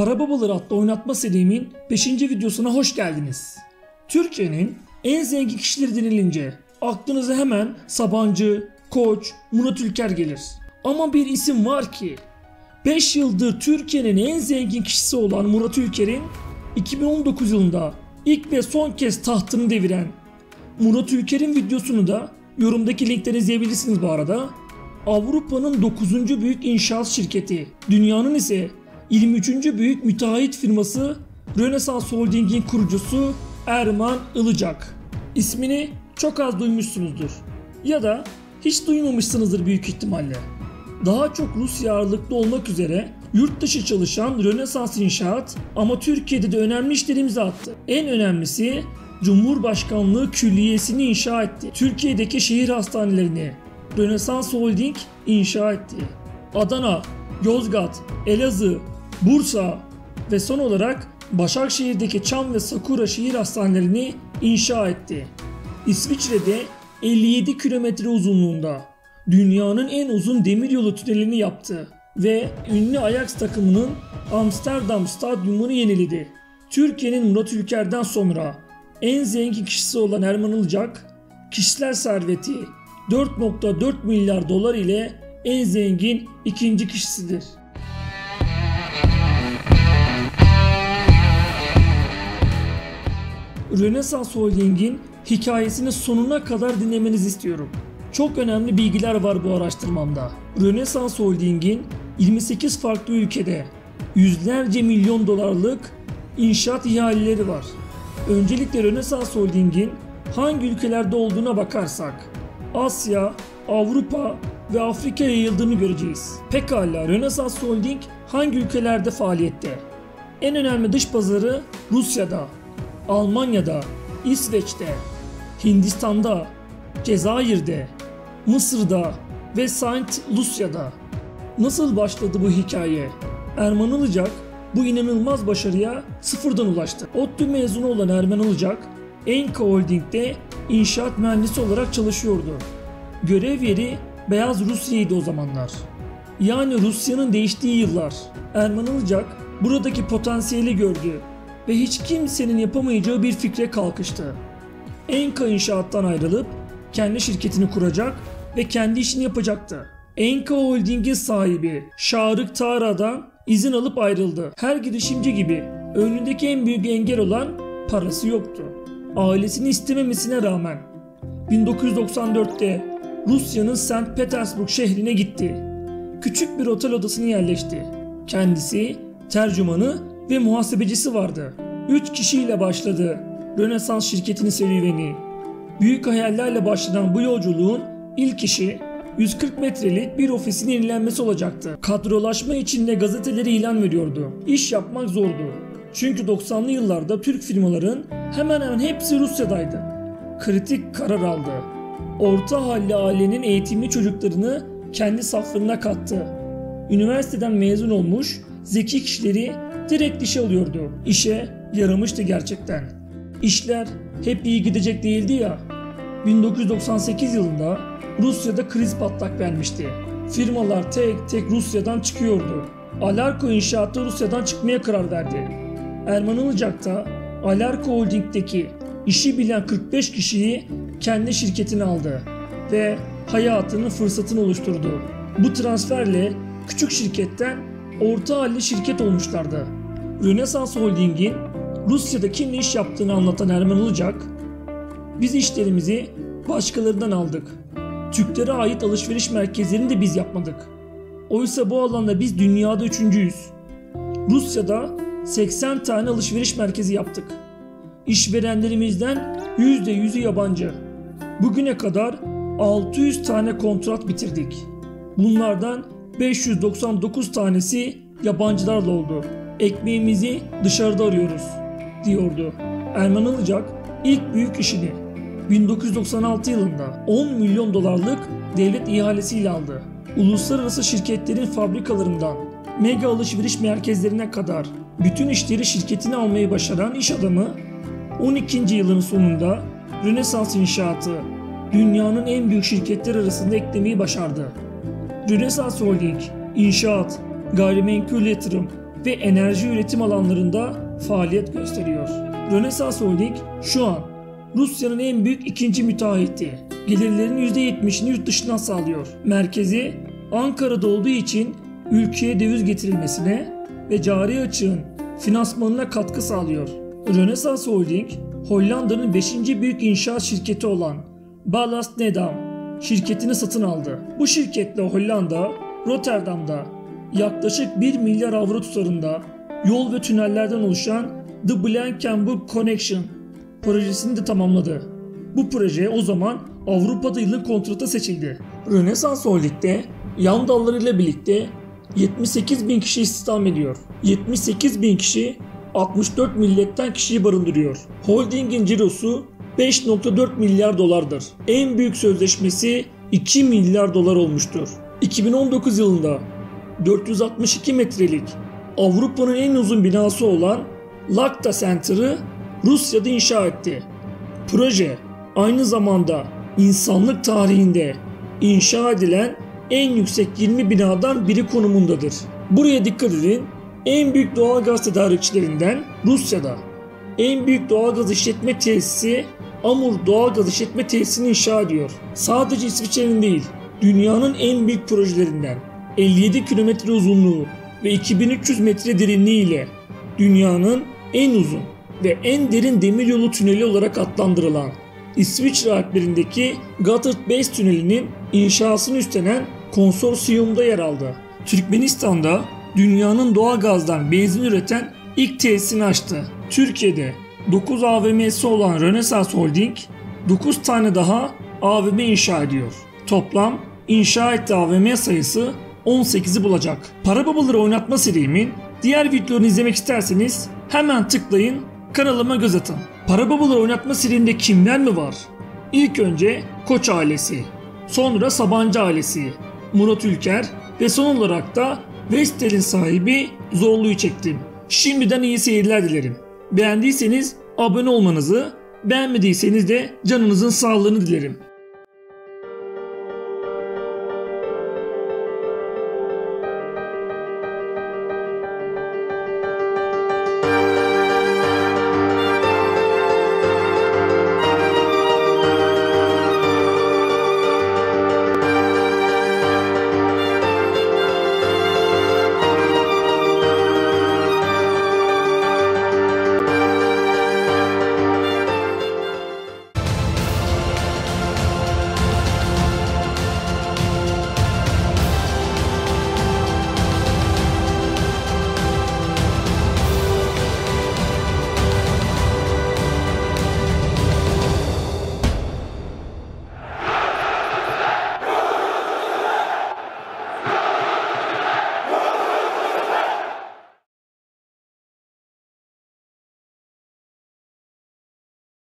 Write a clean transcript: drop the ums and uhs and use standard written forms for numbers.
Para Babaları adlı oynatma serimin 5. videosuna hoş geldiniz. Türkiye'nin en zengin kişileri denilince aklınıza hemen Sabancı, Koç, Murat Ülker gelir. Ama bir isim var ki 5 yıldır Türkiye'nin en zengin kişisi olan Murat Ülker'in 2019 yılında ilk ve son kez tahtını deviren Murat Ülker'in videosunu da yorumdaki linkten izleyebilirsiniz bu arada. Avrupa'nın 9. büyük inşaat şirketi, dünyanın ise 23. büyük müteahhit firması Rönesans Holding'in kurucusu Erman Ilıcak. İsmini çok az duymuşsunuzdur ya da hiç duymamışsınızdır büyük ihtimalle. Daha çok Rusya ağırlıklı olmak üzere yurt dışı çalışan Rönesans İnşaat ama Türkiye'de de önemli işler imza attı. En önemlisi Cumhurbaşkanlığı Külliyesi'ni inşa etti. Türkiye'deki şehir hastanelerini Rönesans Holding inşa etti. Adana, Yozgat, Elazığ, Bursa ve son olarak Başakşehir'deki Çam ve Sakura şehir hastanelerini inşa etti. İsviçre'de 57 kilometre uzunluğunda dünyanın en uzun demiryolu tünelini yaptı ve ünlü Ajax takımının Amsterdam stadyumunu yeniledi. Türkiye'nin Murat Ülker'den sonra en zengin kişisi olan Erman Ilıcak, kişisel serveti 4.4 milyar dolar ile en zengin ikinci kişisidir. Rönesans Holding'in hikayesini sonuna kadar dinlemenizi istiyorum. Çok önemli bilgiler var bu araştırmamda. Rönesans Holding'in 28 farklı ülkede yüzlerce milyon dolarlık inşaat ihaleleri var. Öncelikle Rönesans Holding'in hangi ülkelerde olduğuna bakarsak Asya, Avrupa ve Afrika'ya yayıldığını göreceğiz. Pekala, Rönesans Holding hangi ülkelerde faaliyette? En önemli dış pazarı Rusya'da, Almanya'da, İsveç'te, Hindistan'da, Cezayir'de, Mısır'da ve Saint Lucia'da. Nasıl başladı bu hikaye? Erman Ilıcak bu inanılmaz başarıya sıfırdan ulaştı. ODTÜ mezunu olan Erman Ilıcak, Enka Holding'de inşaat mühendisi olarak çalışıyordu. Görev yeri Beyaz Rusya'ydı o zamanlar. Yani Rusya'nın değiştiği yıllar. Erman Ilıcak buradaki potansiyeli gördü ve hiç kimsenin yapamayacağı bir fikre kalkıştı. Enka İnşaat'tan ayrılıp kendi şirketini kuracak ve kendi işini yapacaktı. Enka Holding'in sahibi Şarık Tara'dan izin alıp ayrıldı. Her girişimci gibi önündeki en büyük engel olan parası yoktu. Ailesini istememesine rağmen 1994'te Rusya'nın St. Petersburg şehrine gitti. Küçük bir otel odasına yerleşti. Kendisi, tercümanı ve muhasebecisi vardı. 3 kişiyle başladı Rönesans şirketinin serüveni. Büyük hayallerle başlayan bu yolculuğun ilk işi 140 metrelik bir ofisin yenilenmesi olacaktı. Kadrolaşma için de gazetelere ilan veriyordu. İş yapmak zordu. Çünkü 90'lı yıllarda Türk firmaların hemen hemen hepsi Rusya'daydı. Kritik karar aldı. Orta halli ailenin eğitimli çocuklarını kendi saflarına kattı. Üniversiteden mezun olmuş zeki kişileri direkt işe alıyordu. İşe yaramıştı gerçekten. İşler hep iyi gidecek değildi ya. 1998 yılında Rusya'da kriz patlak vermişti. Firmalar tek tek Rusya'dan çıkıyordu. Alarko İnşaat'ta Rusya'dan çıkmaya karar verdi. Erman Ilıcak da Alarko Holding'deki işi bilen 45 kişiyi kendi şirketine aldı ve hayatının fırsatını oluşturdu. Bu transferle küçük şirketten orta halli şirket olmuşlardı. Rönesans Holding'in Rusya'da kimle iş yaptığını anlatan Erman Ilıcak, "Biz işlerimizi başkalarından aldık. Türklere ait alışveriş merkezlerini de biz yapmadık. Oysa bu alanda biz dünyada 3.'yüz. Rusya'da 80 tane alışveriş merkezi yaptık. İşverenlerimizden %100'ü yabancı. Bugüne kadar 600 tane kontrat bitirdik. Bunlardan 599 tanesi yabancılarla oldu. Ekmeğimizi dışarıda arıyoruz," diyordu. Erman Ilıcak ilk büyük işini 1996 yılında 10 milyon dolarlık devlet ihalesiyle aldı. Uluslararası şirketlerin fabrikalarından mega alışveriş merkezlerine kadar bütün işleri şirketine almayı başaran iş adamı 12. yılın sonunda Rönesans İnşaat'ı dünyanın en büyük şirketler arasında eklemeyi başardı. Rönesans Holding, inşaat, gayrimenkul yatırım, ve enerji üretim alanlarında faaliyet gösteriyor. Rönesans Holding şu an Rusya'nın en büyük ikinci müteahhiti. Gelirlerinin %70'ini yurt dışından sağlıyor. Merkezi Ankara'da olduğu için ülkeye döviz getirilmesine ve cari açığın finansmanına katkı sağlıyor. Rönesans Holding, Hollanda'nın 5. büyük inşaat şirketi olan Ballast Nedam şirketini satın aldı. Bu şirketle Hollanda, Rotterdam'da yaklaşık 1 milyar avro tutarında yol ve tünellerden oluşan The Blankenburg Connection projesini de tamamladı. Bu proje o zaman Avrupa'da yılın kontratı seçildi. Rönesans Holding'de yan dallarıyla birlikte 78.000 kişi istihdam ediyor. 78.000 kişi 64 milletten kişiyi barındırıyor. Holding'in cirosu 5.4 milyar dolardır. En büyük sözleşmesi 2 milyar dolar olmuştur. 2019 yılında 462 metrelik Avrupa'nın en uzun binası olan Lakta Center'ı Rusya'da inşa etti. Proje aynı zamanda insanlık tarihinde inşa edilen en yüksek 20 binadan biri konumundadır. Buraya dikkat edin. En büyük doğalgaz tedarikçilerinden Rusya'da. En büyük doğalgaz işletme tesisi Amur Doğalgaz İşletme Tesisini inşa ediyor. Sadece İsviçre'nin değil, dünyanın en büyük projelerinden 57 kilometre uzunluğu ve 2300 metre derinliği ile dünyanın en uzun ve en derin demiryolu tüneli olarak adlandırılan İsviçre Alplerindeki Gotthard Base Tüneli'nin inşasını üstlenen konsorsiyumda yer aldı. Türkmenistan'da dünyanın doğalgazdan benzin üreten ilk tesisini açtı. Türkiye'de 9 AVM'si olan Rönesans Holding 9 tane daha AVM inşa ediyor. Toplam inşa ettiği AVM sayısı 18'i bulacak. Para babaları oynatma serimin diğer videolarını izlemek isterseniz hemen tıklayın, kanalıma göz atın. Para babaları oynatma serimde kimler mi var? İlk önce Koç ailesi, sonra Sabancı ailesi, Murat Ülker ve son olarak da Vestel'in sahibi Zorlu'yu çektim. Şimdiden iyi seyirler dilerim. Beğendiyseniz abone olmanızı, beğenmediyseniz de canınızın sağlığını dilerim.